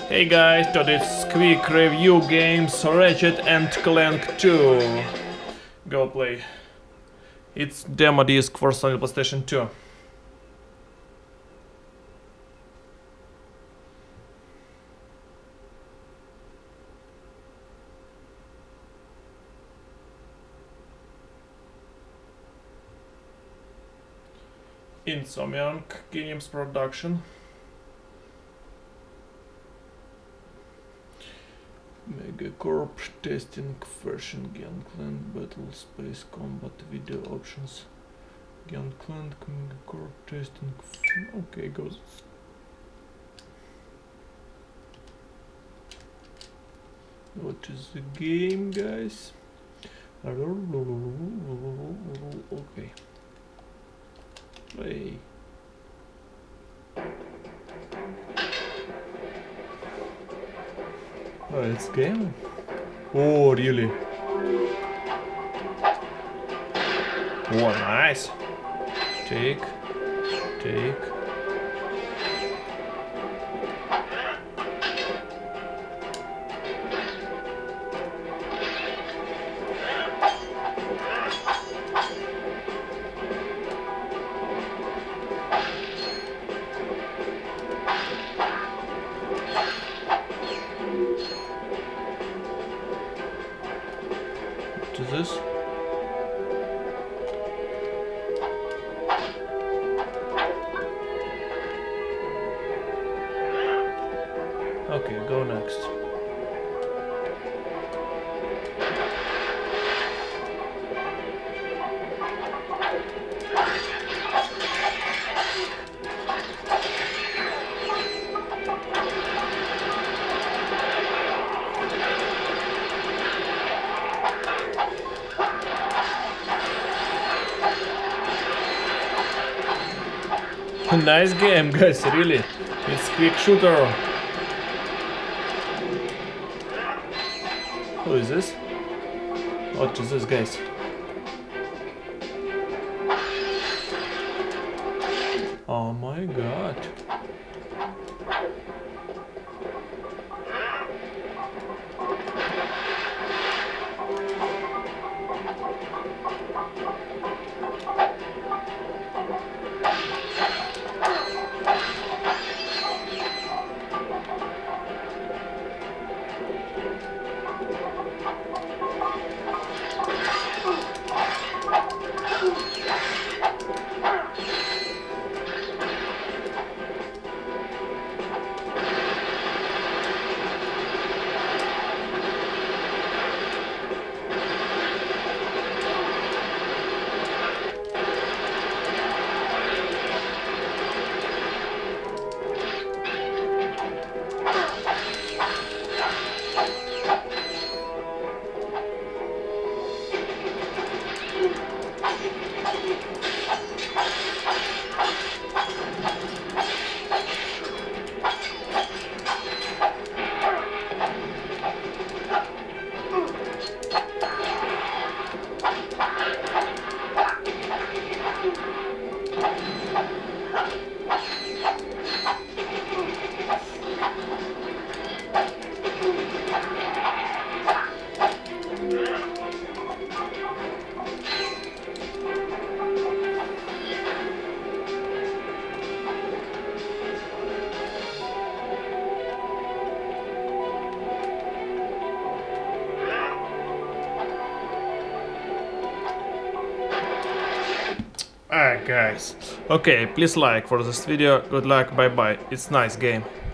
Hey guys, today's quick review games Ratchet and Clank 2. Go play. It's demo disc for Sony PlayStation 2. Insomniac Games production. Megacorp testing version Gangland Battle Space Combat video options. Gangland Megacorp testing. Okay, goes. What is the game, guys? Okay. Play. Oh, it's game? Oh, really? Oh, nice. Take. What is this? Okay, go next. Nice game, guys, really. It's quick shooter. Who is this? What is this, guys? Oh my god. Alright guys, okay, please like for this video, good luck, bye bye, it's nice game.